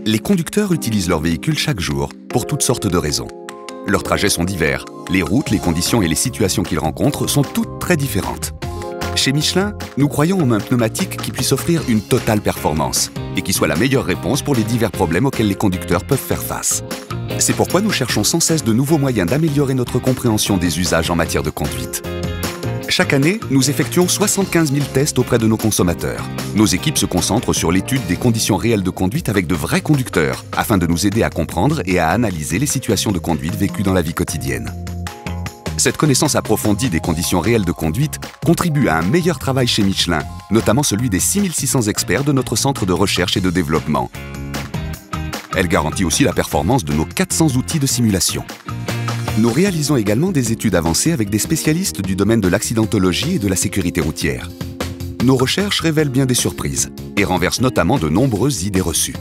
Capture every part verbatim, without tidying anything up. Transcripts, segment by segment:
Les conducteurs utilisent leur véhicule chaque jour, pour toutes sortes de raisons. Leurs trajets sont divers. Les routes, les conditions et les situations qu'ils rencontrent sont toutes très différentes. Chez Michelin, nous croyons en un pneumatique qui puisse offrir une totale performance et qui soit la meilleure réponse pour les divers problèmes auxquels les conducteurs peuvent faire face. C'est pourquoi nous cherchons sans cesse de nouveaux moyens d'améliorer notre compréhension des usages en matière de conduite. Chaque année, nous effectuons soixante-quinze mille tests auprès de nos consommateurs. Nos équipes se concentrent sur l'étude des conditions réelles de conduite avec de vrais conducteurs, afin de nous aider à comprendre et à analyser les situations de conduite vécues dans la vie quotidienne. Cette connaissance approfondie des conditions réelles de conduite contribue à un meilleur travail chez Michelin, notamment celui des six mille six cents experts de notre centre de recherche et de développement. Elle garantit aussi la performance de nos quatre cents outils de simulation. Nous réalisons également des études avancées avec des spécialistes du domaine de l'accidentologie et de la sécurité routière. Nos recherches révèlent bien des surprises et renversent notamment de nombreuses idées reçues.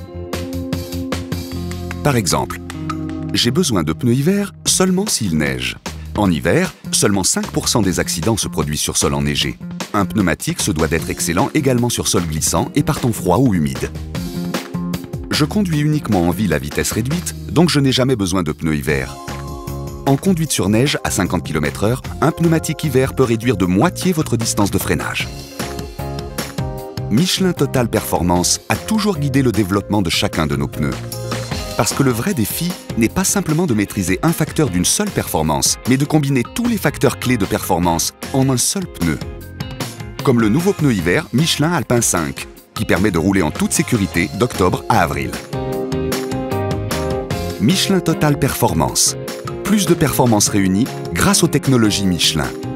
Par exemple, j'ai besoin de pneus hiver seulement s'il neige. En hiver, seulement cinq pour cent des accidents se produisent sur sol enneigé. Un pneumatique se doit d'être excellent également sur sol glissant et par temps froid ou humide. Je conduis uniquement en ville à vitesse réduite, donc je n'ai jamais besoin de pneus hiver. En conduite sur neige à cinquante kilomètres heure, un pneumatique hiver peut réduire de moitié votre distance de freinage. Michelin Total Performance a toujours guidé le développement de chacun de nos pneus. Parce que le vrai défi n'est pas simplement de maîtriser un facteur d'une seule performance, mais de combiner tous les facteurs clés de performance en un seul pneu. Comme le nouveau pneu hiver Michelin Alpin cinq, qui permet de rouler en toute sécurité d'octobre à avril. Michelin Total Performance. Plus de performances réunies grâce aux technologies Michelin.